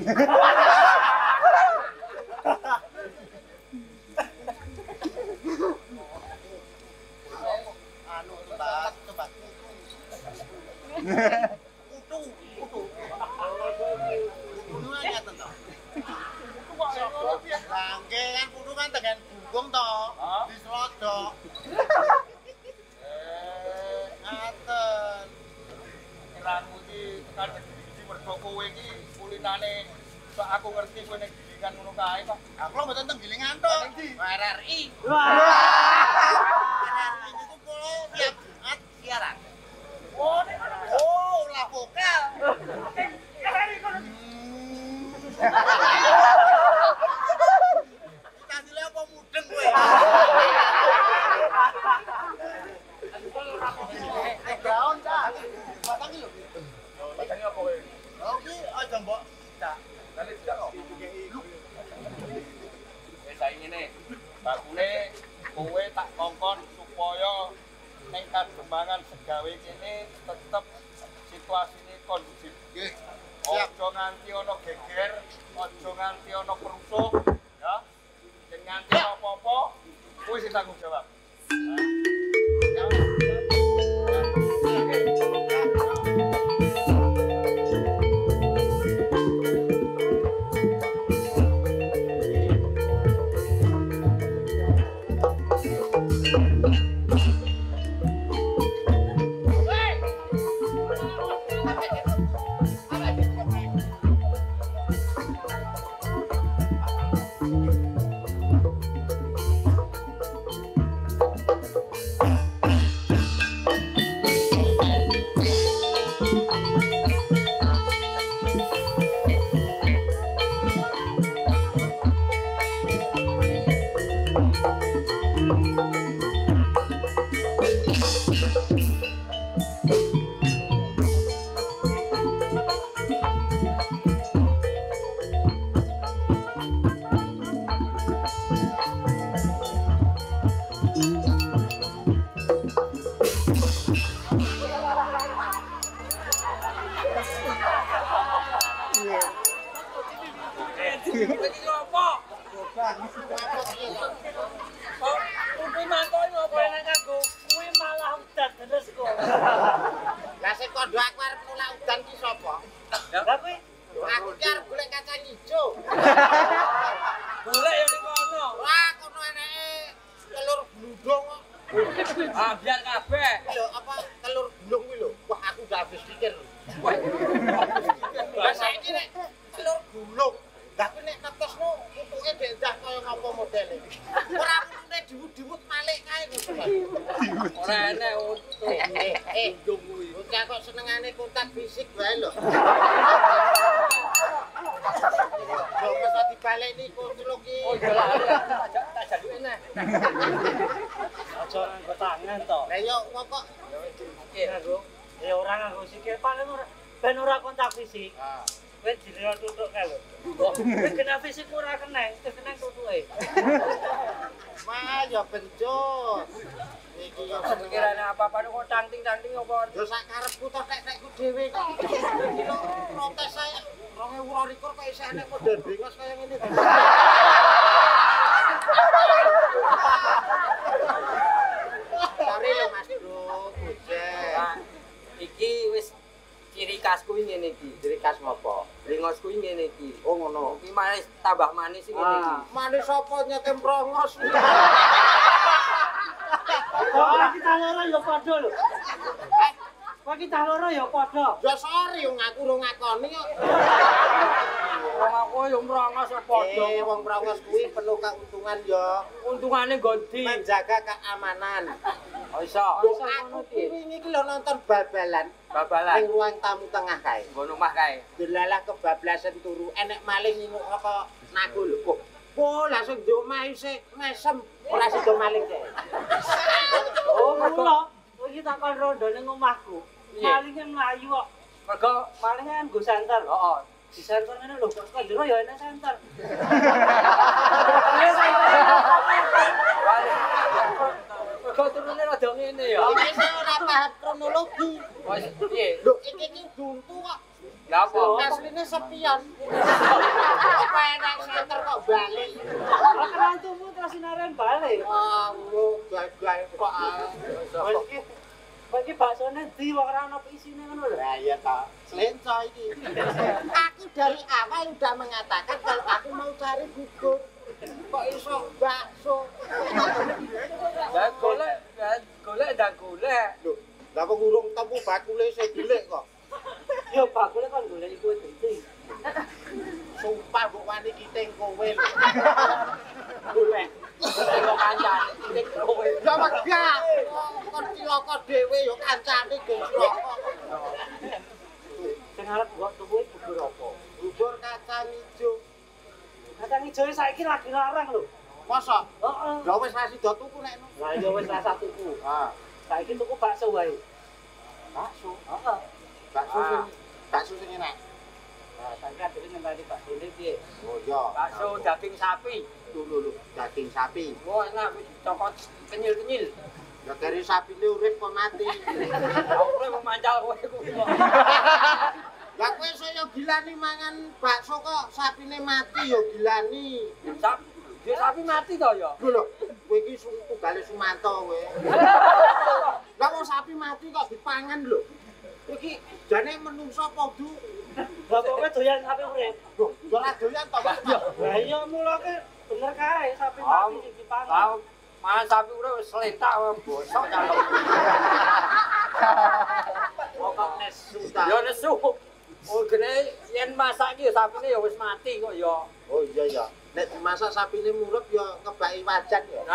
Anu Mbak, coba. Kudu. Kudu aja to. Bangke kan kudu kan dengan bungkung to. Dislodok. Ngaten. Pikiranmu iki tekan gede-gede mergo kowe iki kulinane sok aku ngerti kowe nek gilingan ngono kae kok. Aku lho mboten teng gilingan to. RRI. RRI niku kula tiap Jumat siaran. Oh, lah vokal. Kita sile apa mudeng kowe? Gaon ta. Batang iki lho. Batangnya apa kowe? Oh iki aja mbok cak. Kali tidak kok. Wis saiki ngene. Bakune kowe tak kongkon supaya ning kademangan segawe kene tetep situasine kondusif. Nggih. Siap. Aja nganti ana geger, aja nganti ana perusuk, ya. Yen nganti apa-apa, kuwi sing tanggung jawab. Lah sing kondo aku arep nolak udan ki sapa? Lah kuwi Aku ki arep golek kacang ijo. golek ya ning kono. Wah, kono eneke telur gludung kok. Ah, biar kabeh. Lho, apa telur gulung kuwi lho. Wah, aku udah habis pikir. Wah. Lah saiki nek telur gulung, lah kuwi nek netesno utuke dendah kaya ngapa modele. Ora mune diwut-diwut malik kae ngono. Ora enek untung. Gulung kuwi. Bocah kok senengane kontak fisik wae lho. Yo mesti dibaleni kucluk ki. Oh, iya tak jaluke neh. Aja nganggo tangan to. Lah yo kok Nganggo ya ora nganggo sikil paling ora ben ora kontak fisik. Kowe direl tutuk kae lho. Kowe kena fisik ora keneng, keneng tutuke. mah yo benjut. Iki yo Pikirane apa-apa kok tangting-tangting apa. yo sak karepku to tek-tekku dhewe kok. Protes saya 2022 kok isih enek model bengos kaya ngene. Sore lho Mas Bro, bujek. Nah, iki wis ciri khasku ngene iki. Ciri khas apa? Lingosku ngene iki. Oh ngono. Iki manis tambah manis iki ngene iki. Manis apa nyetem prongos? Kok kita loro ya padha lho. Kok kita loro ya padha. Ya sorry wong aku ora ngakoni kok. Wong aku yo mrongos padha. Wong prongos kuwi penuh keuntungan ya. Untungane gondi. Menjaga keamanan. Oh iso. Lho aku wingi iki lho nonton bal-balan Babalan. ning ruang tamu tengah kae. Nggon omah kae. Delalah kebablasan turu enek maling nginguk apa naku lho. Oh, langsung di omah isih mesem. Ora sida maling kae. Oh, kula. Kowe iki takon rondo ning omahku. Malinge mlayu kok. Mergo Malinge kan nggo senter. heeh. Di senter ngene lho, kok jero ya enek senter. Mergo turune rada ngene ya. Iki ora paham kronologi. Wis piye? Lho iki duntu kok. Lah apa? Asline sepion. Apa enak center kok balik. Kan antumu terus sinaren balik. Lu gagal kok. Bagi baksone di wong ora ono isine ngono lho. Lah iya toh, selenco iki. Aku dari awal udah mengatakan kalau aku mau cari bubur. Kok iso bakso? Lah golek ndak golek. Lho, lah kok urung temu bakule sing delik kok. Yo bakule kon golek iku genti. Sumpah mbok wani kiting kowe. Golek. Kok kancane titik kowe. Ya megah. Kon cilaka dhewe yo kancane ge cilaka. Sing arep mbok tuku bubur apa? Bubur kacang ijo. Kacang ijo saiki lagi larang lho. Masa? Heeh. Ya wis ra sida tuku nek. Lah ya wis rasa tuku. Ah, Saiki tuku bakso wae. bakso. Heeh. Bakso sing enak. Nah, saiki adene ngenteni bakso iki piye? Oh iya. Bakso daging sapi. Lho, daging sapi. Wah, enak wis cokot kenyil-kenyil. Ya dari sapine urip kok mati. Aku mau mancal kowe kuwi kok. Lah kowe saya gilani mangan bakso kok sapine mati ya gilani. Dia sapi mati to ya? Lho lho, kowe iki tunggale Sumanto kowe. Lah kok sapi mati kok dipangan lho. Iki jane menungso podo. Lah kowe doyan sapi urip. Lho, yo ora doyan to, Mas. Lah iya mulane bener kae sapi mati sing dipangan. Mangan sapi urip wis seletak bosok calon. Pokok nesu ta. Ya nesu. Oh gene yen masak iki sapine ya wis mati kok ya. Oh iya ya. Nek dimasak sapine murep ya ngebaki wajan ya.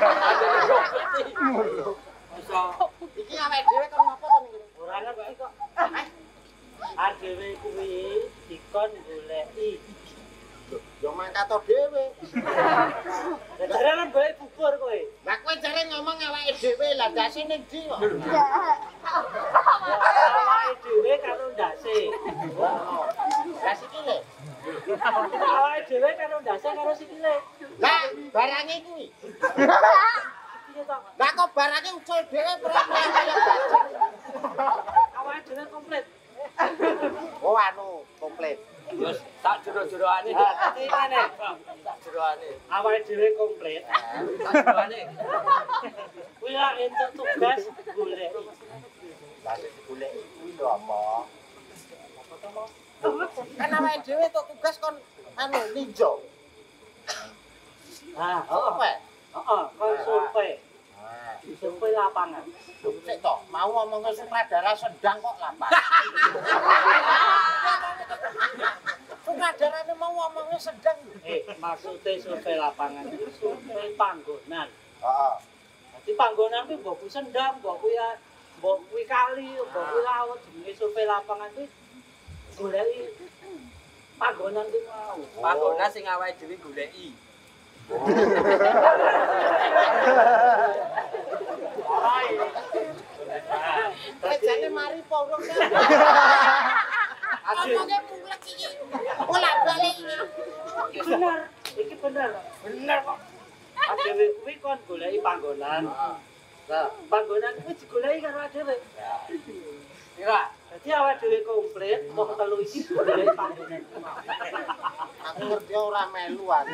Bisa. Iki awake dhewe kon ngopo to niki? Ora ngerti kok. Adewe kuwi dikon goleki. Yo mangkat dhewe. Lah jarane golek bubur kowe. Lah kowe jare ngomong awake dhewe, lah dase ning ndi kok? Awake dhewe karo ndase. Lah sikile. Awake dhewe karo ndase karo sikile. Lah barange kuwi. Piye to? Lah kok barange ucul dhewe kaya bajing. Awake dhewe komplit. Oh anu komplit. Wis tak jero-jeroane. Dadi ngene. Tak jeroane. Awake dhewe komplit. Tak jeroane. Kuwi lak entuk tugas golek. Lah sing digoleki kuwi lho apa? Kan awake dhewe tok tugas kon anu ninja. Ah, Apa? heeh, kon survei. Ah, Survei lapangan. sik to, mau ngomongke sutradara sedang kok lapak. Sutradarane mau ngomongnya sedang. Maksudnya survei lapangan itu survei panggonan. Heeh. Jadi panggonan itu mbok kuwi sendang, mbok kuwi kali, mbok kuwi laut, jenenge survei lapangan itu goleki panggonan itu mau. Panggonan sing awake dhewe goleki. Jane mari po urung. Ngomongnya mulek iki. Bolak-balik iki. Bener, iki bener. Bener kok. Adewe kuwi kon goleki panggonan. Nah, panggonan kuwi digoleki karo adewe. Kira Dadi awake dhewe komplit, wong telu iki goleki panggonan. Aku ngerti ora melu aku.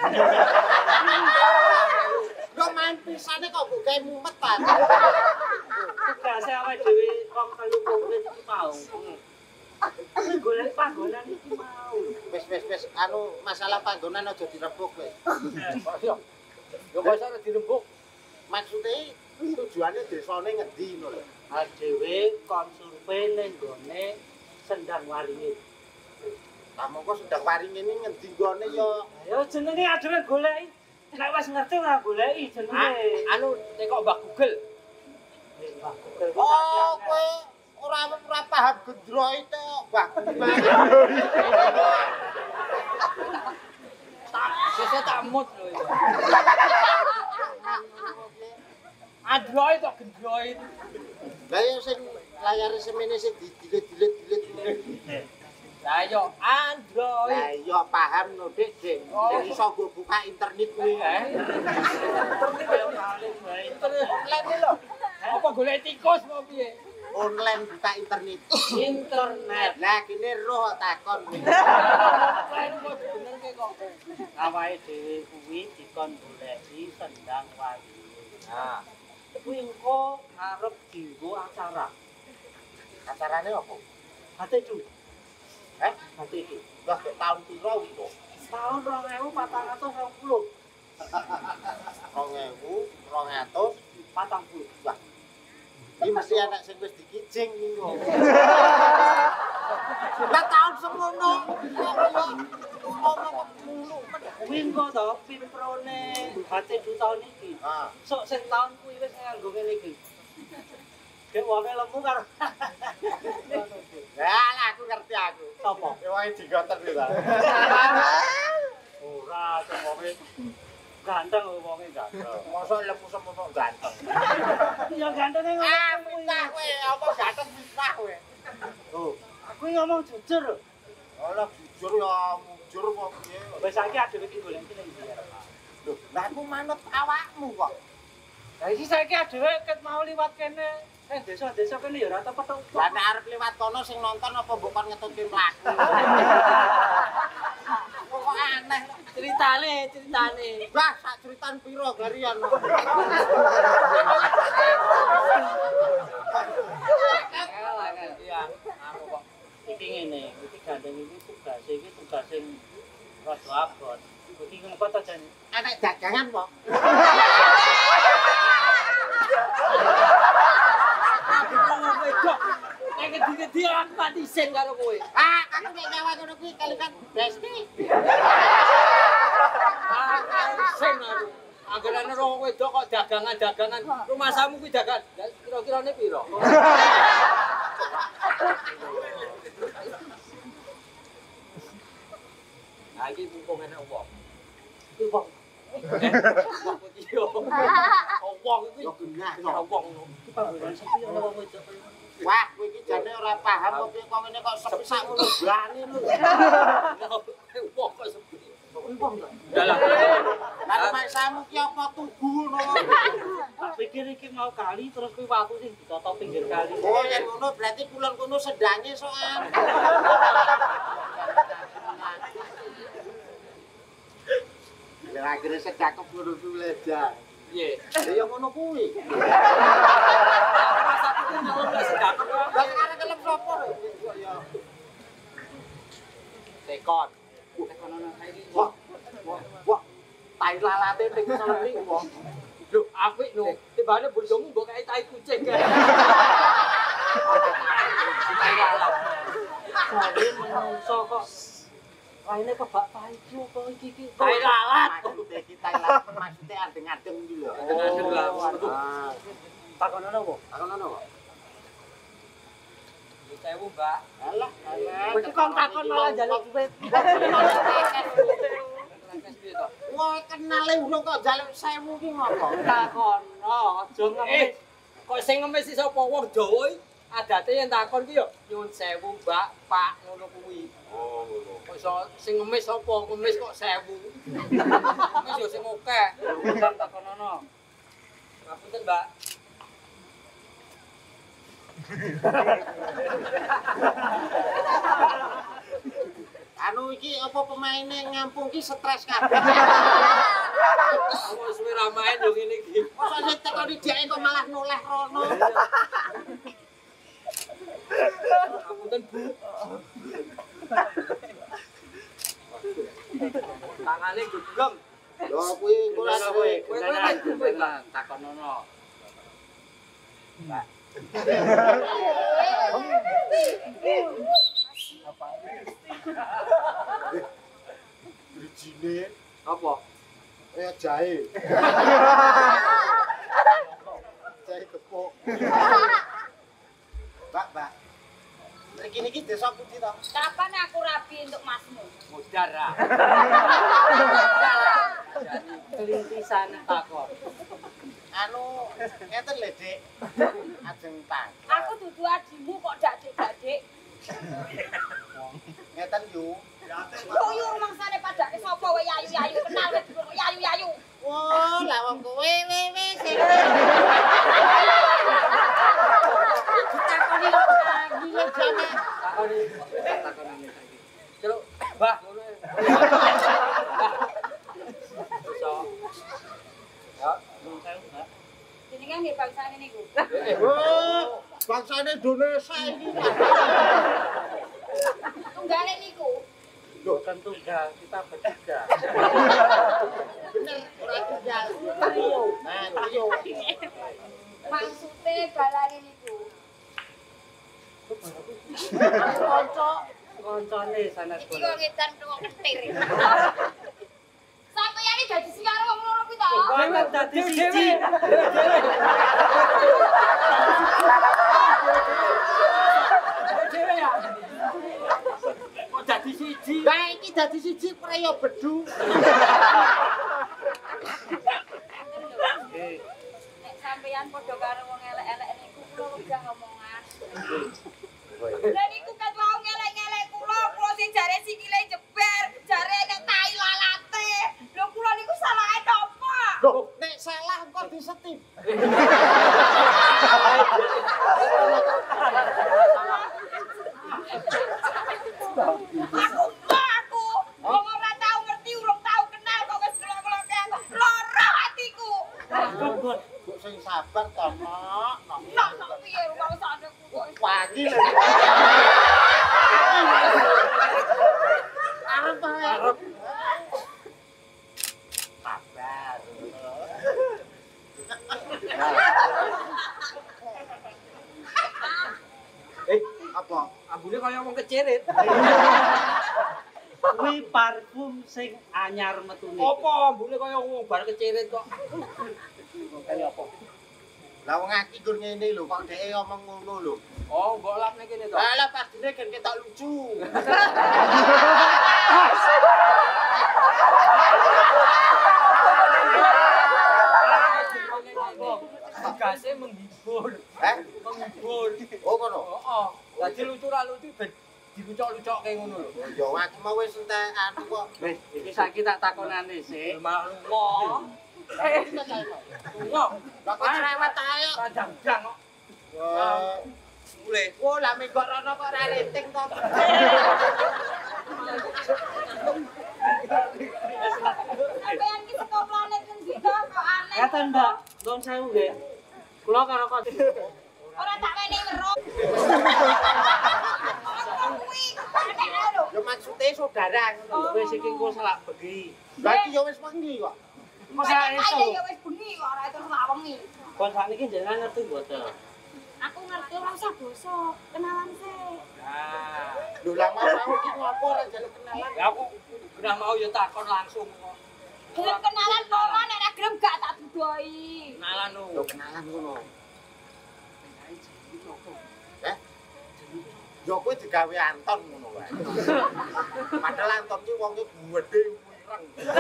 Lo main pisane kok mbok gawe mumet ta. Tugase awake dhewe wong telu komplit iki mau. Kuwi golek panggonan iki mau. Wis anu masalah panggonan aja dirembuk wis. yo kok iso dirembuk. Maksude tujuane desane ngendi ngono lho. Adewe kon survei ning gone Sendang Waringin. Lah mongko sedang waring ini ngendi gone ya. Ya jenenge adewe goleki. Nek wis ngerti ora goleki jenenge. Anu nek kok Mbak Google. Mbah Google ku Oh, kowe ora paham gendroy to, Mbah. Sesuk tak mut lho iki. Android kok gendroid. Lah ya sing layare semene sing didilit-dilit. Lah yo Android. Lah iya paham no, Dik. Sing iso go buka internet kuwi. Online lho. Apa golek tikus apa piye? online buka internet. Internet. Lah kene roh takon. Bener kok. Awake dhewe kuwi dikon goleki sendang wayu. Nah, Kuwi engko arep dienggo acara. Acarane apa? Hati itu. Hati itu. Wah, tahun piro itu? Tahun 2420. 2.200 Wah. Iki mesti anak sing wis dikijing niku. Lah tahun semono. Ngomong mulu. Kuwi engko to pinprone hati itu tahun iki. Ah. Sok sing tahun kuwi wis nganggo ngene iki. Dek wonge lemu karo. Lah aku ngerti aku. Sopo? Wong digoten kuwi ta. Ora cuma wonge ganteng wonge ganteng. Mosok lemu semono ganteng. Ya gantenge ngomong Pitah kowe apa ganteng pitah kowe. Oh, aku ngomong jujur. alah jujur ya mujur kok piye. Wis saiki adewe iki golek iki ning ndi. Loh, lah aku manut awakmu kok. Lah iki saiki adewe ket mau liwat kene desa-desa kene ya ora tau petuk. Lah nek arep liwat kono sing nonton apa mbok kon ngetutke mlaku. Kok aneh. ceritane. Bah, sak ceritan piro garian. Iya, anu kok. Iki ngene, iki gandeng iki tugas sing rada abot. Iki ngene kok jane. Enek dagangan kok. Nek gede-gede aku mati isin karo kowe. Ah, aku nek nyawa ngono kuwi kalikan besti. Isin aku. Anggerane roh wedok kok dagangan. Rumah samu kuwi dagangan. Kira-kirane piro? Nah, iki mumpung enak wong. Iki wong. Wong iki yo. Wong iki Yo genah ora kok. wong. Iki panggonan sepi ana wong wedok. Wah, kowe iki jane ora paham kok piye kok ngene kok sepi sak ngono blane lho. Wong kok sepi. Kuwi wong to. Dalah. Lah mek samu ki apa tugu ngono. Tak pikir iki mau kali terus kuwi watu sing ditata pinggir kali. Oh, yen ngono berarti kulon kono sedange soal. Kira-kira sedakep ngono kuwi leja. Piye? Ya ngono kuwi. Rumah saku ku nyolong gak sedakep. Lah arek kelem sapa lho? Ya. Tekon. Tekan ana saiki. Wah. Tai lalate ning sore wong. Lho, apik lho. Tibane bojomu mbok kae tai kucing. Jadi menungso kok raine kebak paiki apa iki. Tai lalat. Maksudnya kita lalat maksudnya adeng-adeng iki lho. Adeng-adeng lah. Ah. Takonono apa? Aku ngono kok. Sewu, Mbak. Alah, Kowe iki kon takon malah njaluk duit. Wah, kenale urung kok jaluk 1000 ki ngopo? Takono aja ngemis. Kok sing ngemis sapa wong Jawa iki adate yen takon ki yo nyuwun sewu, Mbak, Pak, ngono kuwi. Oh, ngono. Kok iso sing ngemis sapa? Ngemis kok 1000. Ngemis yo sing akeh. Bukan takonono. Ngapunten, Mbak. Anu iki apa pemaine ngampung ki stres kabeh. Wis suwe ra main yo ngene iki. Mosok nek teko dijake kok malah noleh rono. Ngapunten, Bu. Tangane gegem. Lho kuwi kula kowe. Kowe takonono. Mbak. Brijine Apa? jahe. Jahe kepok. Mbak. Mriki niki desa pundi to? Kapan aku rapi untuk masmu? Mudar ra. Kelintisan takon. Anu ngeten lho, Dik. Ajeng tang. Aku dudu adimu kok dak-dik. Ngeten yu. Yo rumangsane padake sapa wae yayu-yayu kenal wis kok yayu-yayu. Wah, lah wong kowe sing. Ditakoni takonane saiki. Celuk, Mbah ngono. Iso. Ya, Nuwun sewu, Mbak. Jenengan nggih bangsane niku. Oh, bangsane Indonesia ini. Tunggale niku. Loh, Bukan tunggal, kita bertiga. bener ora tinggal. Trio. Nah, trio. Maksude balane niku. Koncone sanes Iki kok ngedan wong ketir. Sampeyan iki dadi sing karo wong loro kuwi to? Kowe dadi siji. Dhewe ya. Kok dadi siji? Lah iki dadi siji preyo bedu. Nek sampeyan padha karo wong elek-elek niku kula wegah omongan. Lah niku kan wau ngelek-ngelek kula sing jare sikile jeber, jare nek tai lalate. Lho kula niku salahe napa? Loh, nek salah engko disetip. Aku wong ora tau ngerti urung tau kenal kok wis gelok-geloke aku. Lara atiku. Kok sing sabar to, Nok. Nok piye rumah sane ku. Pagi lho. Arep arep. Sabar. Apa? Ambune kaya wong kecirit. Kuwi parfum sing anyar metune. Apa ambune kaya wong bar kecirit kok. Kaya apa? Lah wong aki gur ngene lho, kok dhek ngomong ngono lho. Oh, mbok lapne kene to. Lah pastine kan ketok lucu. Gase menghibur. Menghibur. Oh ngono. Heeh. Dadi lucu ra lucu ben dilucok-lucokke ngono lho. Ya wajib mau wis entek anu kok. Wis, iki saiki tak takonane sik. Malah lunga. Lunga. Lah kok cerewet ae kok. Kadang-kadang kok. Wah. Mulai. Oh, lah minggu rono kok ora rating to. Sampeyan ki saka planet endi to kok aneh. Ngaten, Mbak. Nuwun sewu nggih. Kula karo kon. Ora tak wenehi weruh. Kuwi aneh lho. Ya maksude saudara ngono. Wis iki engko selak bengi. Lah iki ya wis wengi kok. Masa esuk. Ya wis bengi kok ora terus lak wengi. Kon sakniki jenengan ngerti mboten? Aku ngerti ora usah bosok, kenalan sih. Nah, Lho lah mau iki ngopo ora jaluk kenalan. ya aku udah mau ya takon langsung kok. Gelem kenalan pola nek ora gelem gak tak dudoi. Kenalan Lho lho. kenalan ngono. Eh? Ya kowe digawe Anton ngono wae. Padahal Anton ki wonge gedhe wireng.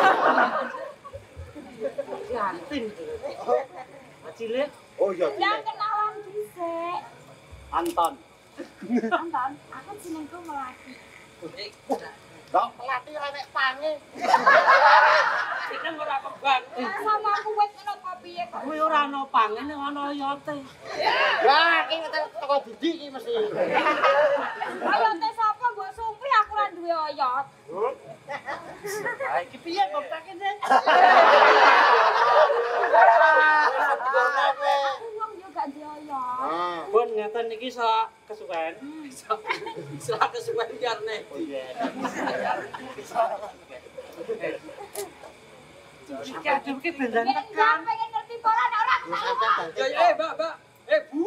Gantin. Cilik Oh iya. Lah kenalan dhisik. Anton. Anton, aku jenengku Melati. Kok pelatih ora nek pange. Jeneng ora kembang. Sama aku wis ngono apa piye kok. Kuwi ora ana pangen ana oyote. Lah iki teko Didi iki mesti. Oyote sapa mbok sumpri aku ora duwe oyot. Ha iki piye kok tak kene? Aku wong yo gak duwe oyot. Ah. Pun ngeten iki salah kesuwen. Salah kesuwen jarne. Iki adem ki beneran Nek tekan. pengen ngerti pola nek ora aku tak Ya Mbak. Bu.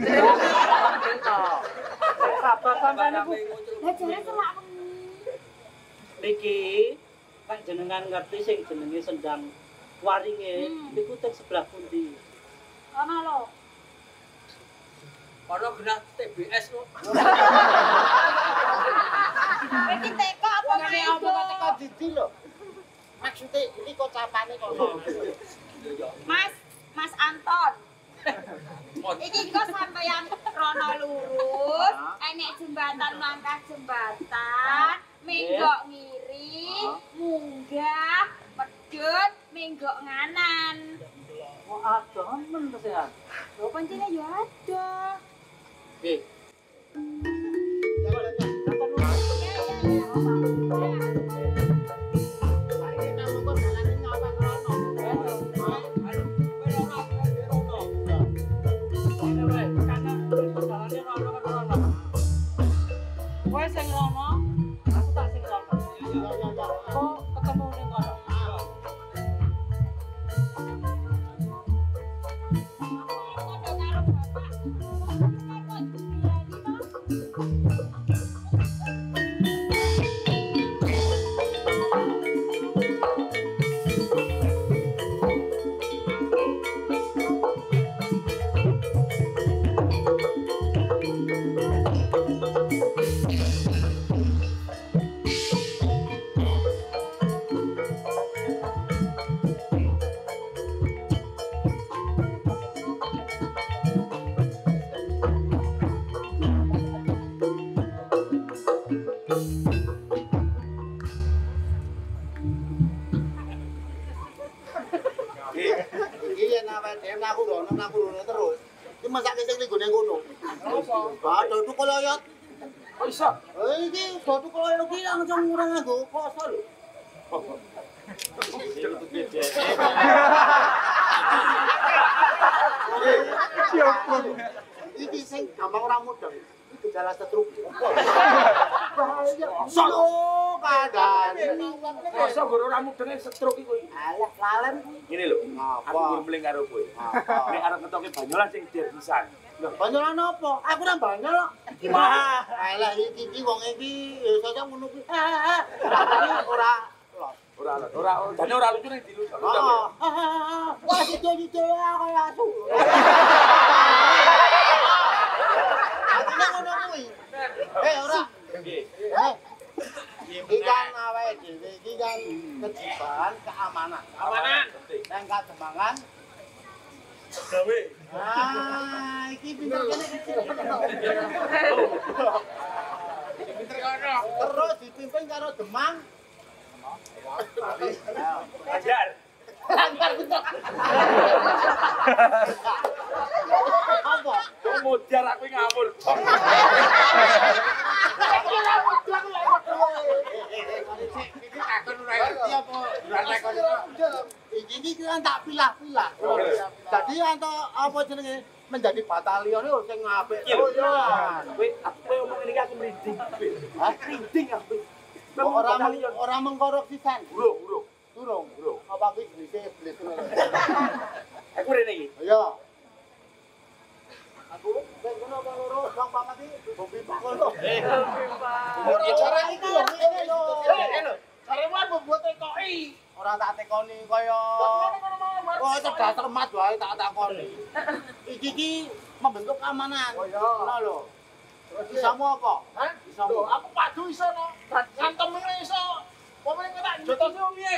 Sabar sampean niku. Lah jare selak wengi. Niki kan jenengan ngerti sing jenenge sendang waringe niku teng sebelah pundi? Ana lho. Ono genah TBS kok. Iki teko apa Ngene apa kok teko Didi lho. Maksude iki kocapane kono. Mas Anton. Iki kok sampeyan rono lurus, enek jembatan langkah jembatan, menggok ngiri, munggah, medhut, menggok nganan. Oh adoh men sehat. Lho pancene ya ada. Nggih. Jangan awake dhewe mlaku rono terus. Iki masake sing nggone ngono. Apa? Bathuk tukul oyot. Kok iso? Iki bathuk oyot iki langsung ora nganggo kloso lho. Iki sing gampang ora mudeng. Iki gejala stroke. Bahaya. Solo kadang. Masa guru ora mudenge stroke iku. Alah lalen. Ngene lho. Apa? Aku guru mling karo kowe. Nek arep ngetoke banyolan sing derbisan. Lah banyolan apa? Aku ora banyol kok. Iki mah. Alah iki wong iki ya sosok ngono kuwi. Ora Jane ora lucu ning dilucu. Wah, sido-sido kaya asu. Artinya ngono kuwi. Ora. Iki kan awake dhewe iki kan kejiban keamanan. Amanan. Nang kademangan Gawe. iki pinter kene kecil. Pinter kono. Terus dipimpin karo Demang. Ajar. Apa? Kok modar aku ngawur. Iki kan tak pilah-pilah. Dadi antuk apa jenenge menjadi batalion yo sing apik. Oh iya. Kowe omong ngene iki aku merinding. Hah? Merinding aku. Ora mengkorupsi kan? Durung. Apa kuwi bisa iblis ngono. Aku rene iki. Ayo. Aku ben ngono apa loro bang banget iki bombi ngono. Ora cara iki lho ngene lho. Caremu membuat TKI. Ora tak tekoni kaya oh cerdas cermat wae tak takoni. Iki membentuk keamanan. Ngono lho. Isamu apa? Hah? Isamu. Aku padu iso no. Ngantem ngene iso. Pokoknya tak jotos yo piye?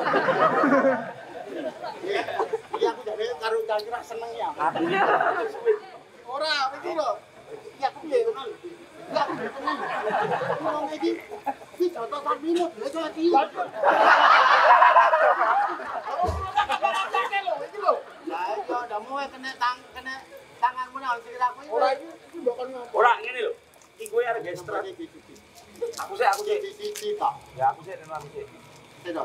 Iya aku jare karo cangkira seneng ya. Ora, iki lho. Iya aku piye tenan. Iya aku tenan. Wong iki jotos sak minut lho kok iki. Lah iya ndamu kena tanganmu nang sikilku iki. Ora iki mbok kon ngopo. Ora ngene lho. Iki kowe arep gestra. Aku sih. Sisi tok. Ya aku sih aku sih. Sedok.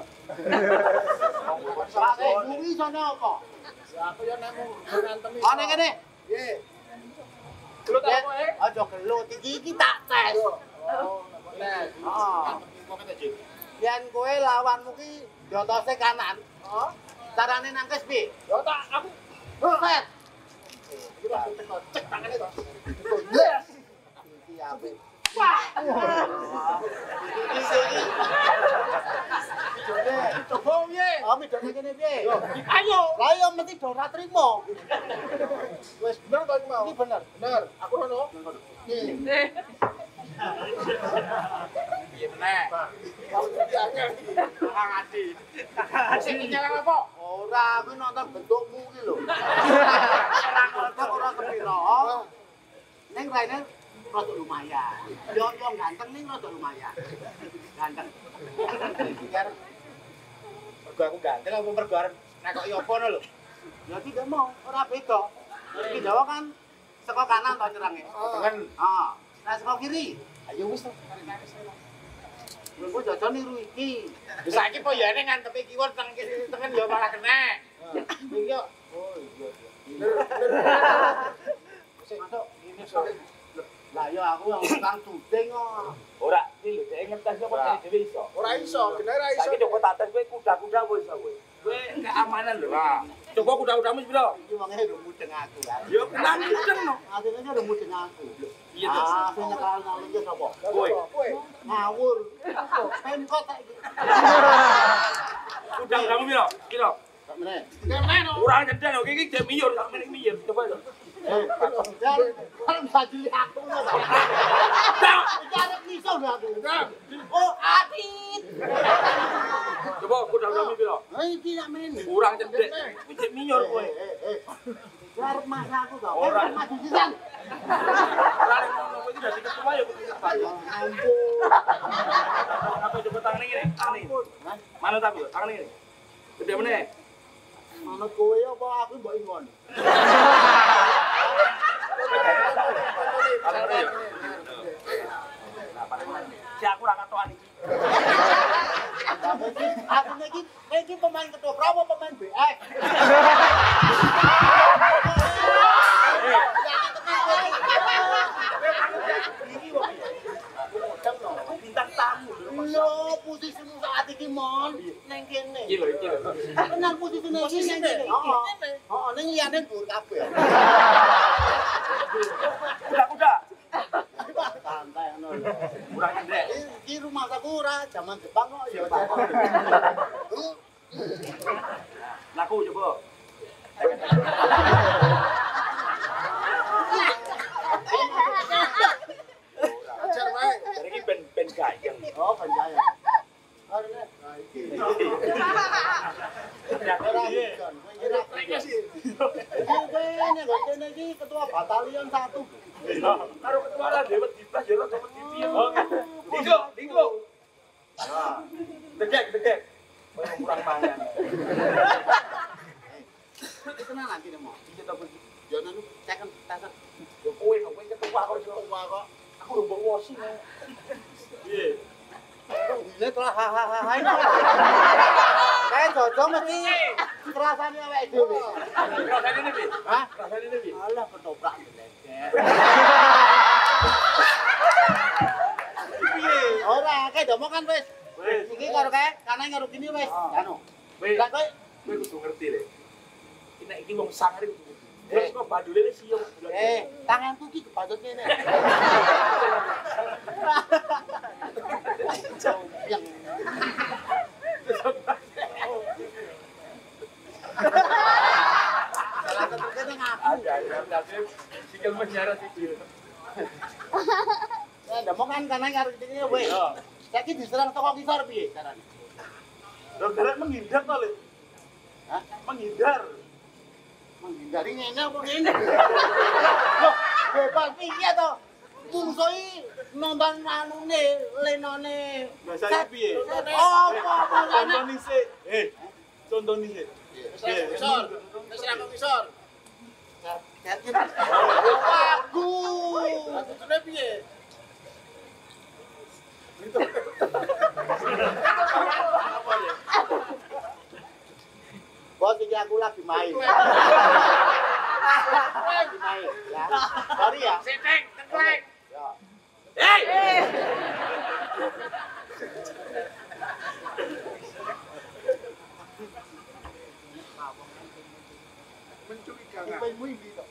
Pak kuwi sono apa? Aku yo nemu ngantem iki. Ana kene. Nggih. Gelut apa aja gelut iki tak tes. Oh, tes. Heeh. Yen kowe lawanmu ki jotose kanan. Heeh. Carane nangkes piye? Yo tak aku set. Iki langsung cek tangane to. Yes. Iki apik. Wah. Coba piye? Ah midone kene piye? Ayo. Lah yo mesti do ora trimo. Wis bener to iki mau? Iki bener. Bener. Aku rono. Nggih. Piye meneh? Kakang Adi. Sing nyeleng apa? Ora, aku nonton bentukmu iki lho. Ora kepiro. Ning raine rada lumayan. Yo ganteng ning rada lumayan. Ganteng. Biar mergo aku ganteng apa mergo arep nekoki apa ngono lho. Ya tidak mau, ora beda. Iki Jawa kan saka kanan to nyerange. Tengen. Heeh. Nah saka kiri. Ayo wis to, tarik-tarik saya. Lho jajan niru iki. Wis saiki poyane ngantepi kiwon tengen ya malah kena. Iki yo. Oh iya. Sing masuk ini so. Lah yo aku yang tukang tuding kok. Ora, iki lho dhek ngertes kok dhewe iso. Ora iso, bener ra iso. Saiki coba tak tes kowe kuda-kuda kowe iso kowe. Kowe keamanan lho. Coba kuda-kudamu piro? Iki wonge lho mudeng aku kan. Yo kenang mudeng no. Akhirnya lho mudeng aku. Iya to. Ah, sing nyekal iki sapa? Kowe. Ngawur. Pemkot tak iki. Kuda-kudamu piro? Sak meneh. Ora nyedel kok iki dhek miyur sak meneh miyur. Coba to. Kan bajuli aku lho. Iki arep miso lho aku. Oh, Adit. Coba kuda-kudamu piro? Ha iki sak meneh. Kurang cedek. Kuwi dhek miyur kowe. Arep mas aku to. Ora. Maju sisan. Ora nek ngono kowe iki dadi ketua ya kudu cepat. Ampun. Apa coba tangan ngene? Tangan ini. Mana tak tangan ngene. Gede meneh. Manut kowe apa aku mbok ingon? Si aku ora katokan iki. Aku iki pemain ketoprak apa pemain BX? Bintang tamu. Lho, posisimu saat iki mon ning kene. Iki lho. Nang posisine iki ning kene. Heeh, ning liyane dhuwur kabeh. Kuda-kuda. Santai ngono lho. Kurang ndek. Iki rumah aku ora zaman Jepang kok ya. Laku coba. Ajar wae. Dari iki ben gayeng. Oh, panjaya. Arene. Nah iki. Ini kene iki ketua batalion 1. Karo ketua lah dewet dibas ya rada wedi. Dinggo. Nah. Degek. Kowe kurang mangan. Kenal lagi demo. Iki to iki. Yo nanu teken tasen. Yo kowe ketua kok Ketua kok. aku lho mbok wosi. Piye? Gile telah hahaha. Kayak Jojo mesti kerasane awake dhewe. Rasane ne piye? Hah? Rasane ne piye? Alah ketoprak ngeledek. Piye? Ora, kayak domo kan wis. Wis. Iki karo kae kanan karo kini wis. Anu. Wis. Lah kowe Kowe kudu ngerti le. Iki nek iki wong sangare kudu. Terus kok bandule wis siyo. tanganku iki kebacut kene. Yang salah satu kene ngaku. Ada sikil menyarat iki. Ya domo kan kanan karo kini wis. Saiki diserang toko kisor piye carane? Lho garek menghindar to, Le. Hah? Menghindar. Menghindari ngene apa ngene? Loh, bebas piye to? Mungsoi nonton anune, lenone. Biasane piye? Apa lene? Contoh sik. Contoh sik. Kisor, wis ra kok kisor. Bagus. Maksudnya piye? Bos iki aku lagi main. Lagi main, ya. Sorry ya. Sithik, teklek. Ya. Hei! Mencurigakan. Kupingmu iki to.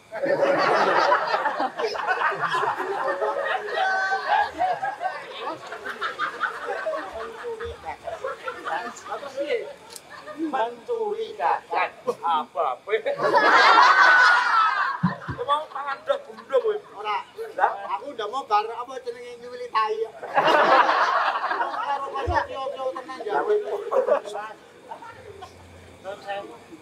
Mencurigakan. Apa-apa. Emang tangan dok bundung kowe. Ora. Lah, Aku udah mau bar apa jenenge nyuwili tai. Karo kono yo tenan ya. Don saya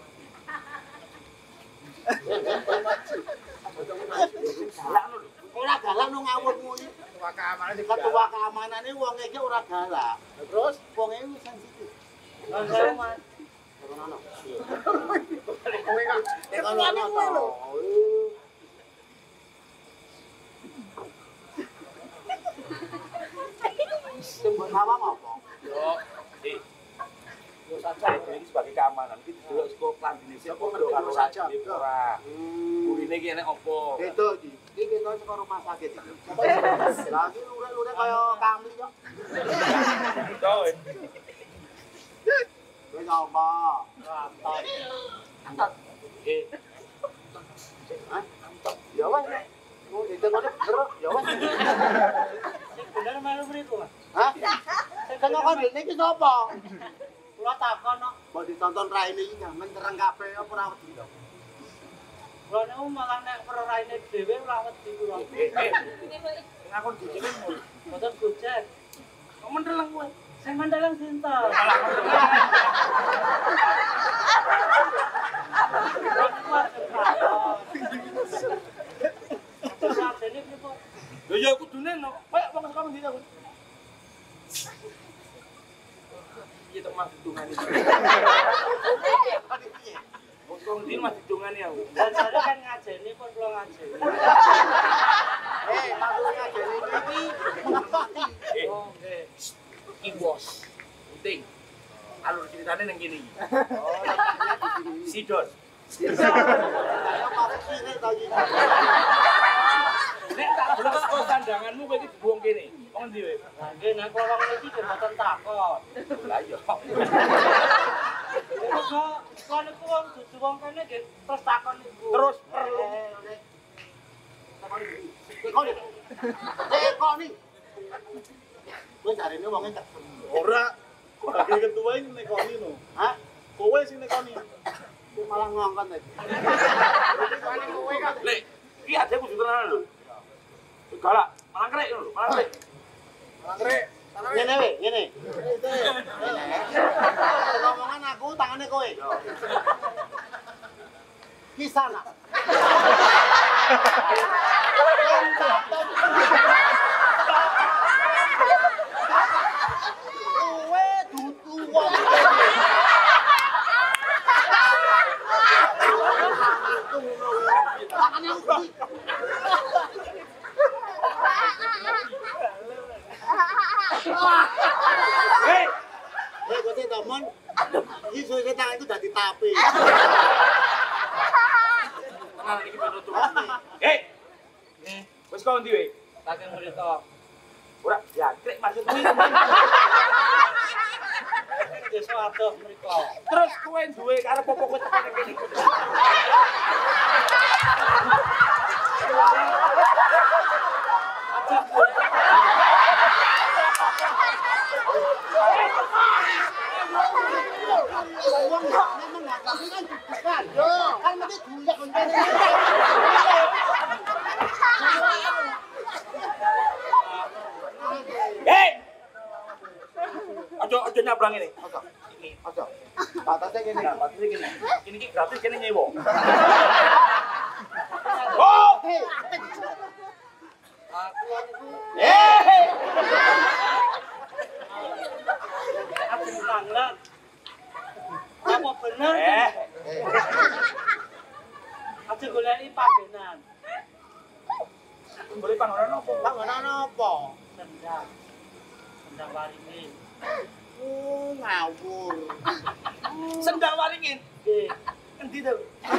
Ora galak nang ngawurmu iki. Ketua keamanane wong iki ora galak. Terus wong iki wis sensitif. don saya Mas. Ngono. kowe kan Ketuane kowe lho. Sembah sawang apa? yo, yo saja ini sebagai keamanan iki delok saka klandine sik padha karo saja ora. Burine iki enek opo? Itu iki. Iki kita saka rumah sakit iki. Lagi lurek-lurek kaya kami yo. Betul. Wis apa? Antot. Hah? Ya wes. Mau ditengok bener ya wes. Sing bener melu mriku, Mas. Hah? Sing kok dene iki sapa? Kula takon kok. Mbok ditonton raine iki jangan terang kabeh apa ora wedi to. Kula niku malah nek perraine dhewe ora wedi kula. Ngakon dijilemu. Mboten gojek. Kok mendeleng kowe? Sing mandalang sinten? Lho ya kudune no. Kayak wong saka ndi aku. Piye tok Mas hitungan iki? hubungannya aku. Dan saya kan ngajeni pun kula ngajeni. Maksudnya jadi ini mati. Oh, nggih. Iki bos. Penting. Alur ceritane nang kene iki. Sidon. Saya pakai sini tadi. Nek tak delok kok sandanganmu kowe iki dibuang kene. Wong endi kowe? Lah nggih nek kula wong iki mboten takon. Lah iya. Kok niku wong dudu wong kene nggih terus takon niku. Terus perlu Tekoni. Wis jarene wong entek. Ora, bagi ketua ini nekoni no. Hah? Kowe sing nekoni. Dia malah ngangkat tadi. Lek, iki ade kudu tenanan lho. Galak, malah krek lho, malah krek. Ngene we, ngene. Ngomongan aku tangane kowe. Ki sana. Kowe dudu wong. Tangane aku. Hei, Kowe sing tomon. Iki suwe tangan iku dadi tape. tenan iki penutup. Hei. Wis kok endi we? Saking mriko. Ora, ya krek maksud kuwi. Wis waduh mriko. Terus kowe duwe karep apa kowe tekan kene? Wong memang enggak tapi kan bukan. Yo, kan mesti dulek kon kene. Hei. Aja nyabrang ini. Ojo. Batasnya gini. Nah, batasnya gini. Ini ki gratis kene nyewa. Oh! Hei. Aku niku aku tanglet. Apa bener? Aja goleki panggenan. Boleh panggonan apa? Panggonan apa? Sendang. Sendang waringin. Ngawur. Sendang waringin. Nggih. Endi to?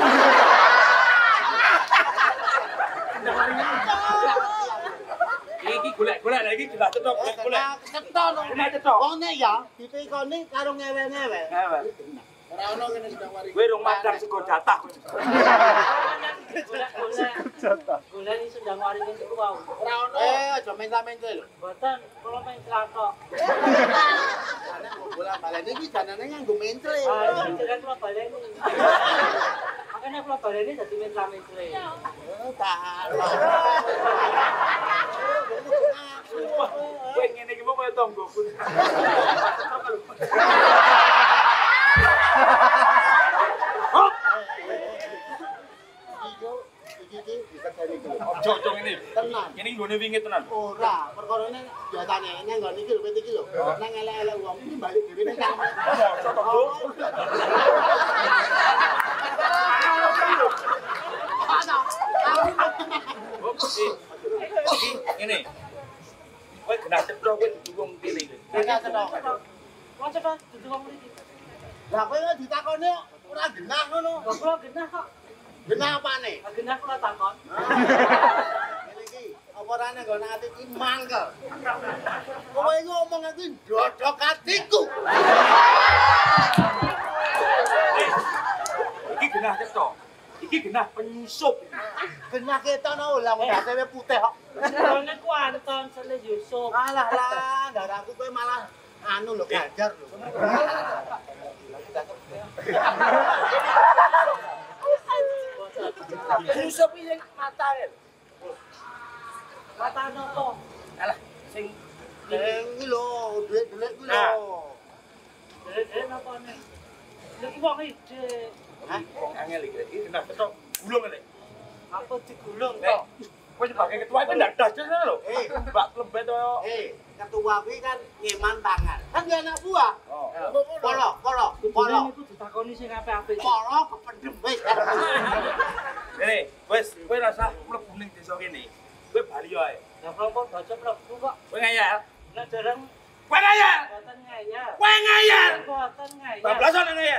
Iki golek-golek lagi kita cetok golek-golek. Cetok no. Kena cetok. Wonge ya dipikoni karo ngewe-ngewe. Ora ono kene sedang waring. Kowe rong madang sego jatah kowe. Golek sendang waringin iku wau. Ora ono. Aja minta-minta lho. Mboten, kula main celaka. Ana bola balene iki janane nganggo mentle. Ah, iki jeneng kula baleni. Makanya kula baleni dadi mentle. Tak. Kowe ngene iki mau koyo tonggoku. Iki bisa kali iki. Ojo ngene. Tenan. Kene nggone wingi tenan. Ora, perkarane biasane nang nggon iki lho pet iki lho. Nang elek-elek wong iki balik dhewe ning kamar. Iki ngene. Kowe kena cetok kowe diwong kene iki. Ora cetok. Kula cetok dudu wong mriki. Lah kowe kok ditakoni ora genah ngono. Kok kula genah kok. Genah apane? Genah kula takon. Ngene iki, apa ora nang nggon ati iki mangkel. Kowe iku omong iki ndodok atiku. Iki genah cetok. Iki genah penyusup. Genah ketok no lah wong dhewe putih kok. Kene ku Anton Sele Yusuf. Alah lah, darahku kowe malah anu lho gajar lho. Penyusup iki mata lho. Mata nopo? Alah sing Iki lho, dhuwit-dhuwit ku lho. Napa nih? Iki wong ide. Hah? wong angel iki. Iki genah cetok gulung ngene. Apa digulung Nek kok? Kowe sebagai ketua iki ndak das lho. Mbak lembet to. Ketua kuwi kan ngeman tangan. Kan dia anak buah. Oh. Polo. Iku ditakoni sing apik-apik. Polo kependem wis. Ngene, wis kowe rasa mlebu ning desa kene. Kowe bali yo ae. Lah kok bocah mlebu kok. Kowe ngayal. Nek dereng Kowe ngayal. boten ngayal. Kowe ngayal. Boten ngayal. Bablasan ngayal.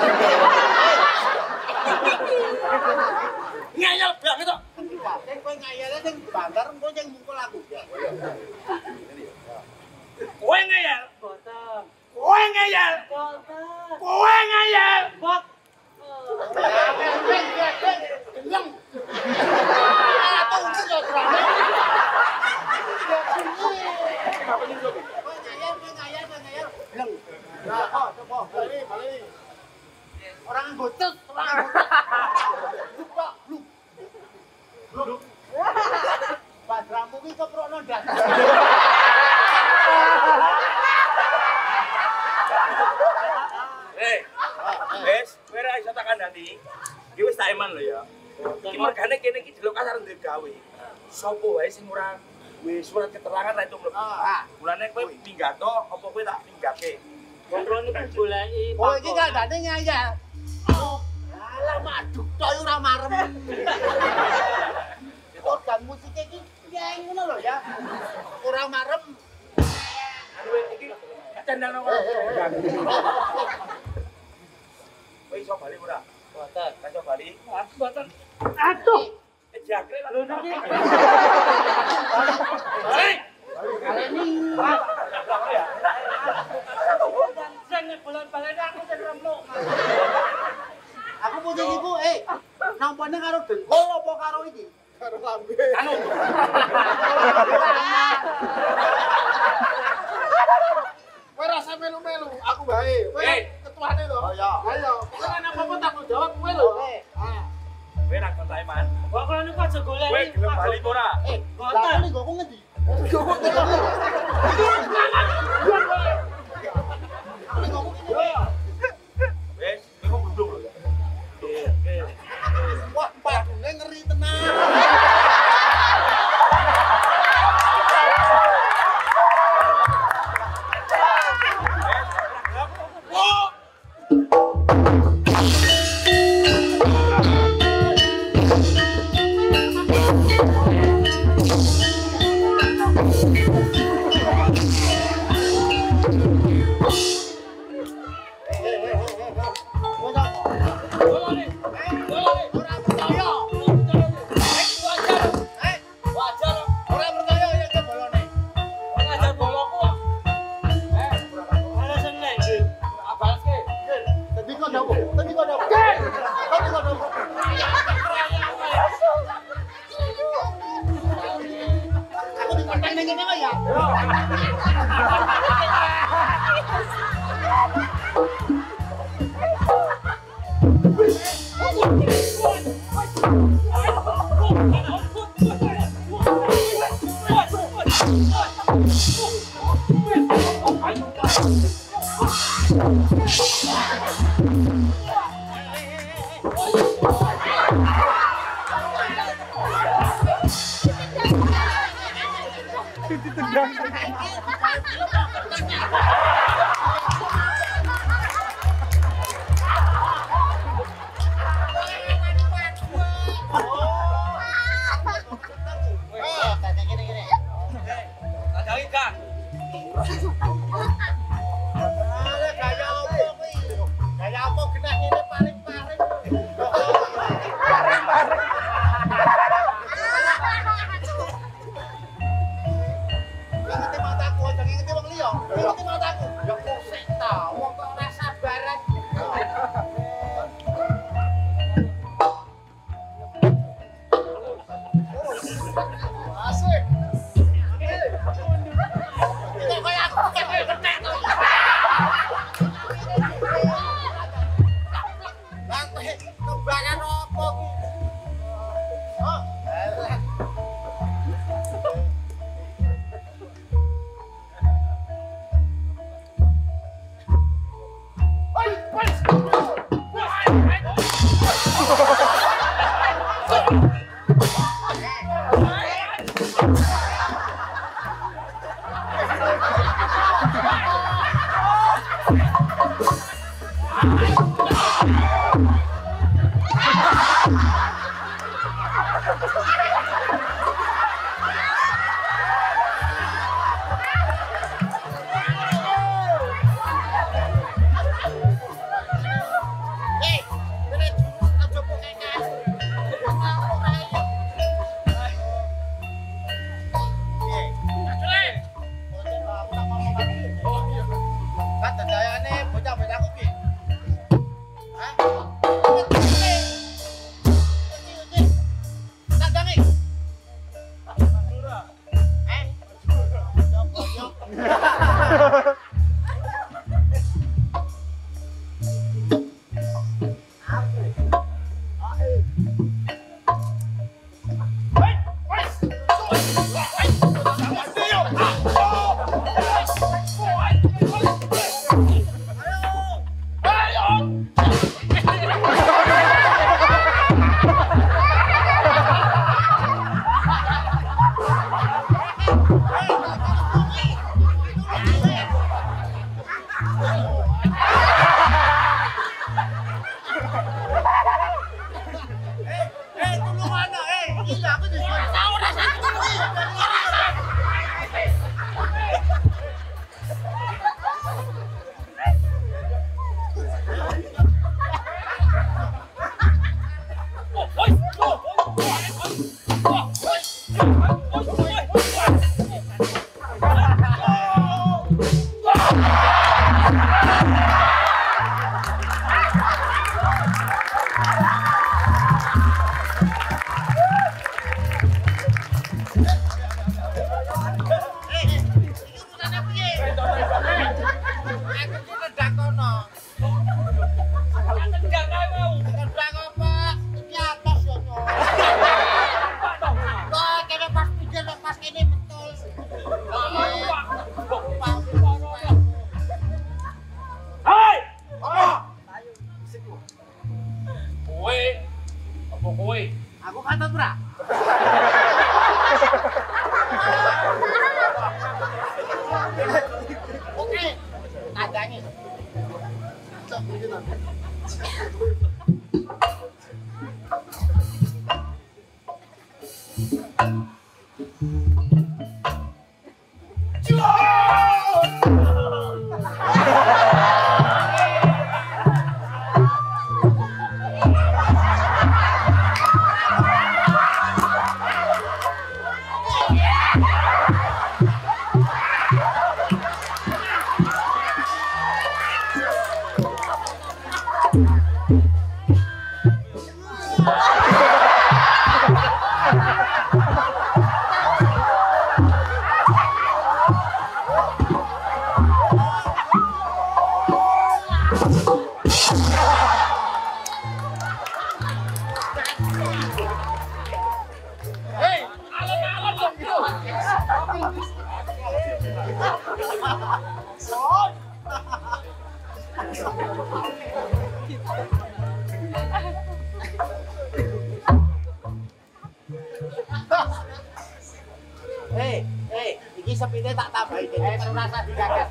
Ngayal gak gitu. Sing kowe ngayale sing banter engko sing mungkul aku. Kowe ngayal. Boten. Kowe ngayal. Boten. Kowe ngayal. Bot. Gelem. Apa iki kok drama? Kowe ngayal. Gelem. Nah, coba. Bali. Orang bocet, Lupa, lu. Padramu ki keprokno ndas. Wes, kowe ra iso tak kandhani. Iki wis tak eman lho ya. Iki mergane kene iki delok kasar ndek gawe. Sopo wae sing ora duwe surat keterangan ra itu mlebu. Mulane kowe minggato apa kowe tak minggake? Kontrol niku goleki. Oh, iki kandhane ngayal. Alah maduk tok ora marem. Organ musik iki piye ngono lho ya. Ora marem. Anu iki cendana ora. Kowe iso bali ora? Boten. Iso bali? Boten. Aduh. Jagre lah. Lho niki. Hei! Kaleni. Sing bulan balen aku sing remluk. Aku putus iku, nampane karo dengkul apa karo iki? Karo lambe. Anu. Kowe rasa melu-melu, aku bae. Kowe ketuane to. Oh iya. Ayo, kowe ana apa-apa tanggung jawab kowe lho. Kowe ra kon Taiman. Wah kalau niku aja goleki. Kowe gelem bali ora? Lah ini kok ngendi? Wes, kowe kok gundung lho. Wah, padune ngeri tenan. Aku dipatah ning ngene ya. Aku kata pra. Oke, nadanya. Iki sepine tak tambahi dene rasa digagas.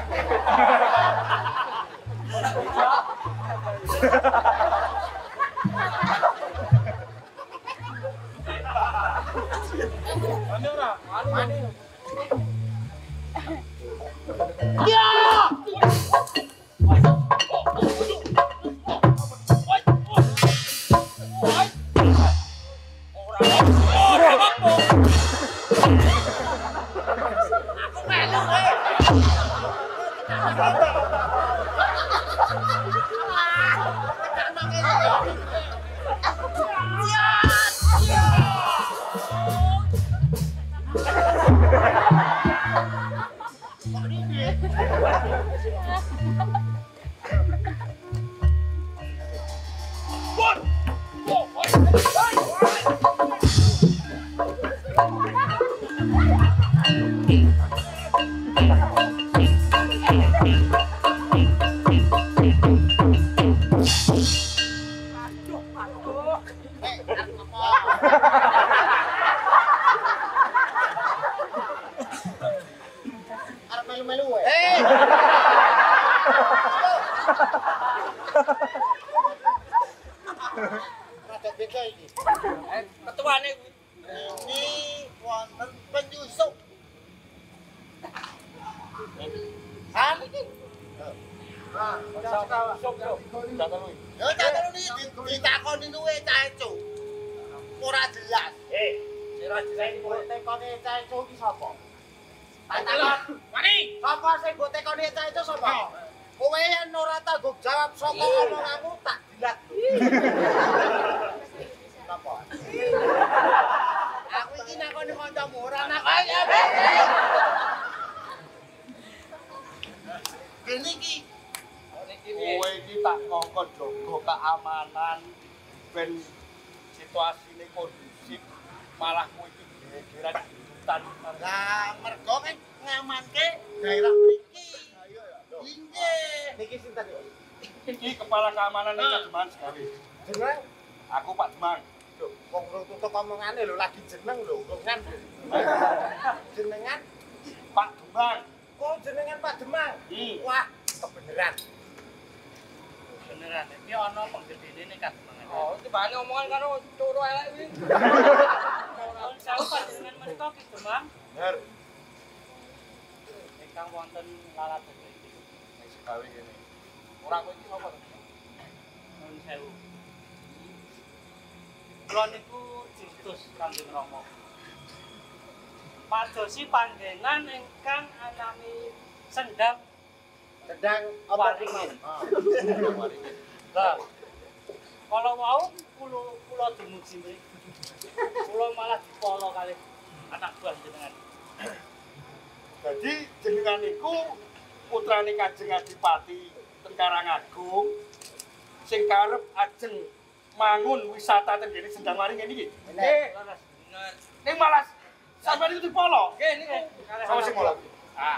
Ane ora? Ane. Ya! Ketuane kuwi. Ini wonten penyusup. Kan iki. Nah, Sok. datang lu. Yo tak terus ditakoni luwe cah itu. Ora jelas. Sira jelas iki Kowe tekone cah itu iki sapa? Tak takon. takon. Wani. Sapa sing mbok tekoni cah itu sapa? Kowe yen ora tanggung jawab saka omonganmu tak dilat. Napa? Aku iki nakoni kancamu ora nakoni. Gini iki Kowe iki tak kongkon jaga keamanan ben situasine kondusif malah kowe iki gegeran hutan. lah mergo kan ngamanke daerah mriki. Inggih. Niki sinten iki? Iki kepala keamanan ning Kademangan Segawe. Jeneng Aku Pak Demang. lho, wong urung tutup omongane lho lagi jeneng lho, kan. Jenengan Pak Demang. kok jenengan Pak Demang? Wah, kebeneran. Beneran, iki ana penggedene ning Kademangan. Oh, tibane omongan karo coro elek kuwi. Tahun sewu panjenengan menika Ki Demang Bener. ingkang wonten Lalabete iki. Ning Segawe kene. Ora kowe iki sapa to? Tahun sewu. Kula niku Justus Kanjeng Rama. Padosi panggenan ingkang anami sendang Sedang waringin. Lah, kalau wau kula dumugi mriki. Kula malah dipolo kalih anak buah jenengan. Jadi jenengan niku putrane Kanjeng Adipati ten Karangagung sing karep ajeng mangun wisata ten kene Sendang Waringin iki. Nggih. Leres. Ning malah sampeyan itu dipolo. Nggih niku. Sama sing mola. Ah.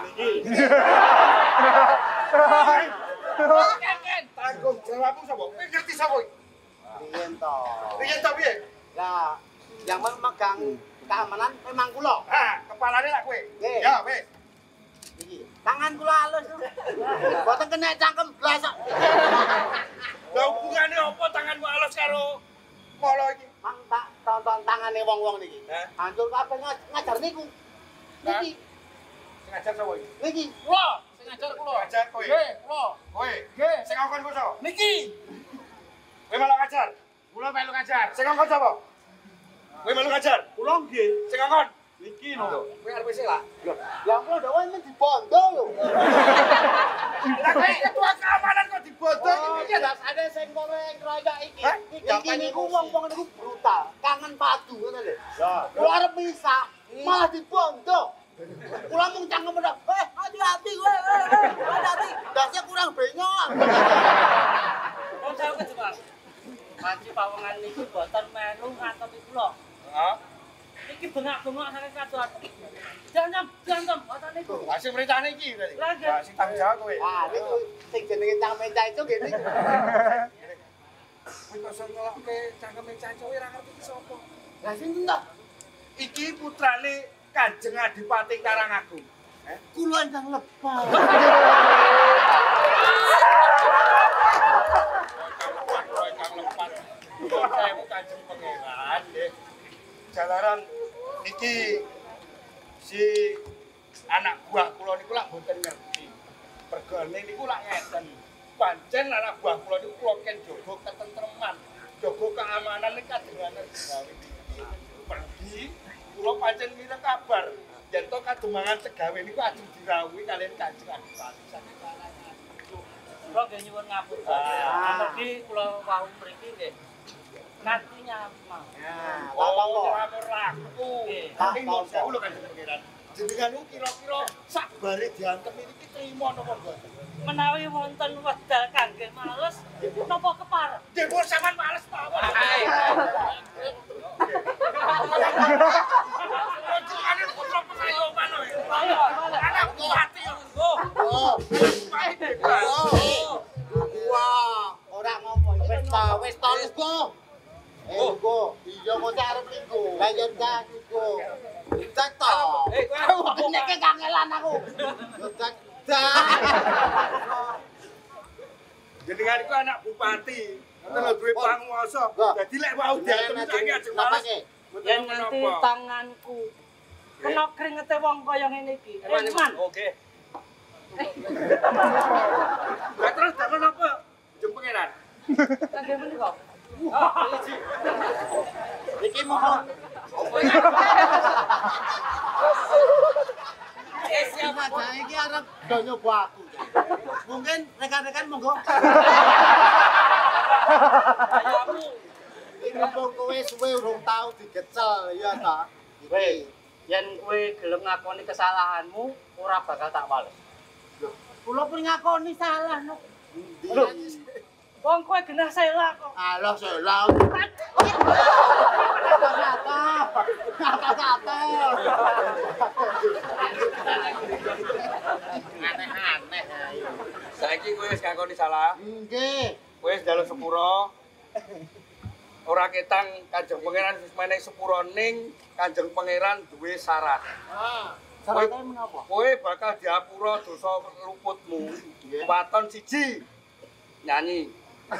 Ken. Tanggung jawabmu sapa? Kowe ngerti sapa iki? Riyen to. Riyen ta piye? Lah, yang memegang keamanan memang kula. Ha, kepalane lak kowe. Nggih. Ya, wis. Iki. Tangan kula halus. Boten kena cangkem blas kok. Lah hubungane apa tanganmu alus karo molo iki? Mang tak tonton tangane wong-wong niki. Hah? Hancur kabeh ngajar niku. Niki, Sing ngajar sapa iki? niki. Kula sing ngajar kula. Ngajar kowe. Nggih, kula. Kowe. Nggih. Sing ngongkon kowe sapa? Niki. Kowe malah ngajar. Kula melu ngajar. Sing ngongkon sapa? Kowe melu ngajar. Kula nggih. Sing ngongkon. Niki lho. Kowe arep wis lah. Yang kula dawa men dibondo lho. Lah kowe ketua keamanan kok dibodoh iki Oh, piye? dasane sing goreng royok iki. Hah? Iki niku wong-wong niku brutal, kangen padu ngono lho. Ya. Kula arep misah, malah dibondo. Kula mung cangkem meneh. Hati-hati kowe. Hati-hati. Dasnya kurang benyok. Wong sewu Ki Demang. Panci pawongan niki boten melu ngantopi kula. Heeh. Iki bengak-bengok saking kadoan. Jancam, boten niku. Lah sing perintahne iki berarti. Lah, nggih. Lah sing tanggung jawab kowe. Ah, niku sing jenenge cang mencah itu gini. Kowe kok iso ngelokke cangkeme cacoke ora ngerti iki sapa. Lah sinten to? Iki putrane Kanjeng Adipati Karangagung. Kula ingkang lepas. Kang lepas. Saya Kanjeng Pangeran nggih. Jalaran iki si anak buah kula niku lak mboten ngerti. Pergane niku lak ngeten. Pancen anak buah kula niku kula ken jaga ketentreman, jaga keamanan ning kadenganan Segawe. Pergi kula pancen mireng kabar yen to Kademangan Segawe niku ajeng dirawuhi kaliyan Kanjeng Adipati saking Karangagung. Kula nggih nyuwun ngapunten. Ah. Amargi kula wau mriki nggih kanthi nyaman. Nah, Oh, apa-apa. nyamur laku. Nggih. Tapi mau sewu lho Kanjeng Pangeran. Jenengan niku kira-kira sakbare diantem iki trima napa mboten? Menawi wonten wedal kangge males napa kepareng? Dipun sampean males mawon. Ojokane putra pesayoman lho. Ayo, Anak kuwati yo. Oh, wah, ora ngomong wis to lungguh. Lungguh. Iya kok cek arep lungguh. Lah yen gak lungguh. Cek to. Kowe Nek kangelan aku. Yo cek. Jenengan iku anak bupati. Ngoten lho duwe panguwasa. Dadi lek mau diatur saiki aja males. Yen nganti tanganku kena kringete wong kaya ngene iki. Eman. Oke. Lah terus dalan apa? Jem pangeran. Kangge menika. Iki mau siapa aja iki arep do nyoba aku. Mungkin rekan-rekan monggo. Ayamu Iki mumpung kowe suwe urung tau digecel ya ta. weh, yen kowe gelem ngakoni kesalahanmu ora bakal tak wales. Kula pun ngakoni salah no. Wong kowe genah sela kok. Alah salah. Kata-kata. Aneh-aneh ayo. Saiki kowe wis ngakoni salah. Nggih. Kowe wis njaluk sepuro. Ora ketang Kanjeng Pangeran wis menehi sepuro ning Kanjeng Pangeran duwe syarat. Syaratnya menapa? Kowe bakal diapura dosa luputmu. Waton siji nyanyi.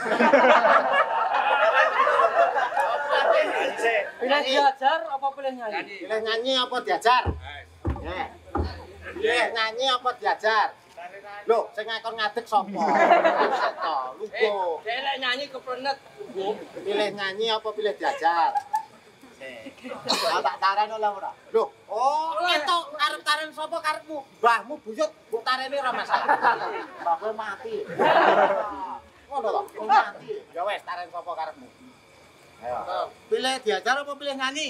Nyanyi sih. Pilih diajar apa pilih nyanyi? Nyanyi. Pilih nyanyi apa diajar? Pilih nyanyi apa diajar? Loh, sing ngakon ngadeg sapa? Lugo. Dek lek nyanyi keprenet. Pilih nyanyi apa pilih diajar? Tak tarani oleh ora. Loh, oh, ketok arep taren sapa karepmu? Mbahmu buyut, mbok tareni ora masalah. Mbahmu mati. Ngono to, mati. Ya wis taren sapa karepmu? Ayo. Pilih diajar apa pilih nyanyi?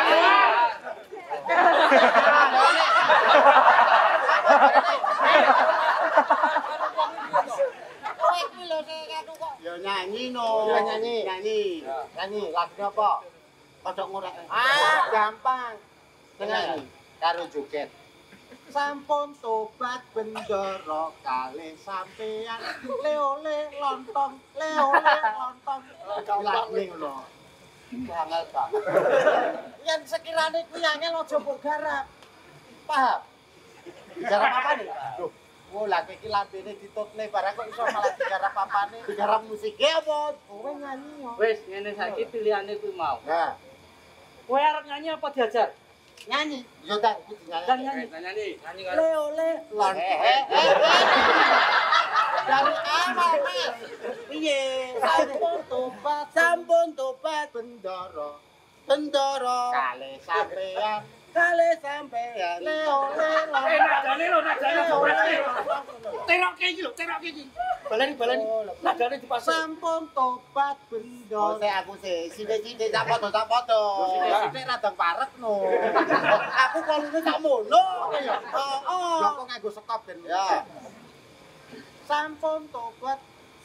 Kowe iki lho sing aku kok. Ya nyanyi no. Ya nyanyi. Nyanyi lagu apa? Kodok ngorek. Ah, gampang. Nyanyi karo joget. Sampun tobat bendoro kalih sampeyan le-ole lontong gampang ngono. Angel ta. Yen sekirane kuwi angel aja mbok garap. Paham? Garap apa nih? Loh, oh lagi iki lambene ditutne barang kok iso malah digarap apane? Digarap musike apa? Kowe nyanyi yo. Wis ngene saiki pilihane kuwi mau. Nah, Kowe arep nyanyi apa diajar? nyanyi. Yo tak iku Dan dinyanyi. nyanyi. Nyanyi kan. Le-ole lontong. Dari awal Mas. Piye? Sampun tobat bendoro. Kalih sampeyan. Le-ole Nadane lho, nadane. Terokke iki lho, terokke iki. Baleni. Nadane dipasang. Sampun tobat bendoro. Aku sithik-sithik tak padha. Sithik radang parek no. Aku kolune sak mono ya. Heeh. Yo kok nganggo sekop ben. Ya. Sampun tobat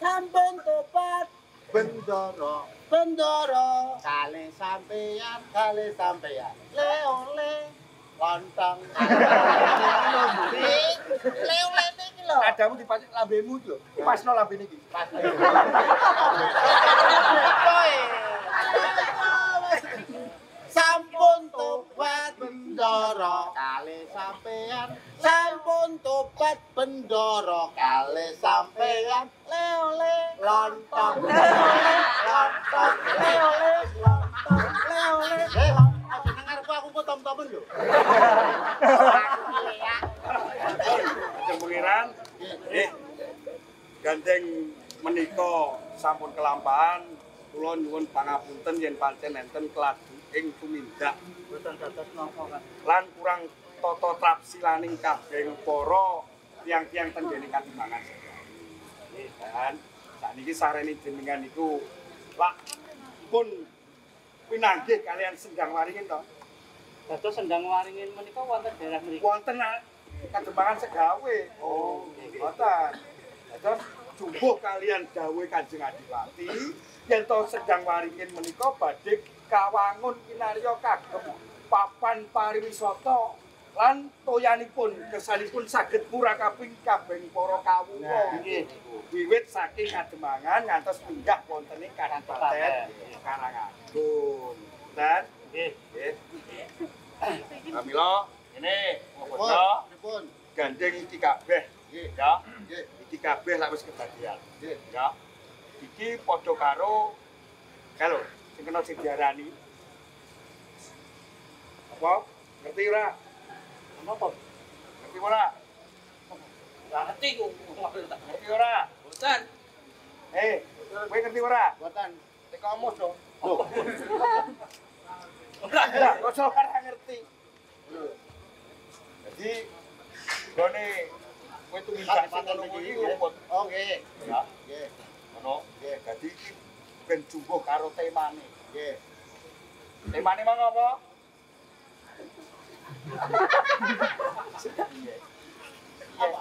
bendoro kalih sampeyan le-ole lontong le-ole iki lho Adamu dipacik lambemu iki lho. Pasno lambene iki. Sampun tobat bendoro kalih sampeyan le-ole lontong le-ole aja nang ngarepku aku kok tom-tomen lho Kanjeng Pangeran. Gandeng menika sampun kelampahan. Kula nyuwun pangapunten yen pancen enten keladu ing tumindak Boten dados napa kan. lan kurang tata trapsilaning kabeh para tiyang-tiyang ten dene katimbangan. Dan sakniki sarene jenengan niku lak pun pinanggih kalian Sendang Waringin to. Dados Sendang Waringin menika wonten daerah mriki. Wonten katembangan segawe. Oh, ngoten. Dados jumbuh kalian dawuh Kanjeng Adipati yen to Sendang Waringin menika badhe kawangun kinarya kagem papan pariwisata lan toyanipun kesanipun saged murakabing kabeh para kawula. Nggih. Wiwit saking Kademangan ngantos pindah wonten ing Kabupaten Karangagung. Dan nggih. Kamila ngene pripun gandeng iki kabeh. Nggih, ya. nggih Iki kabeh lak wis kedadian. nggih Ya. iki padha karo kalau sing kena sing diarani apa? Ngerti ora? Napa? Ngerti ora? Ngerti kok. Ngerti ora? Boten. Kowe ngerti ora? Buatan. Nek kamu dong. Loh. Enggak, kok ora ngerti. Jadi gone kowe tulisan sing ngono kuwi rumput. Oh, nggih. Ya, Nggih. ngono. Nggih, dadi iki ben jumbuh karo temane. Nggih. Temane mang apa? Apa?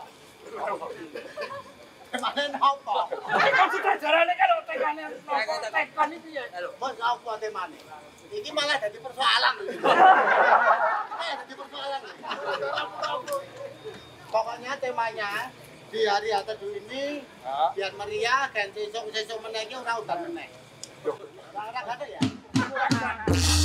Temane napa? Kan sudah jarane kan tekane tekon itu ya. Mas apa temane? Iki malah jadi persoalan lho. Jadi persoalan. Pokoknya temanya di hari Teduh ini biar meriah dan sesuk-sesuk meneh iki ora udan meneh. Ora ada ya?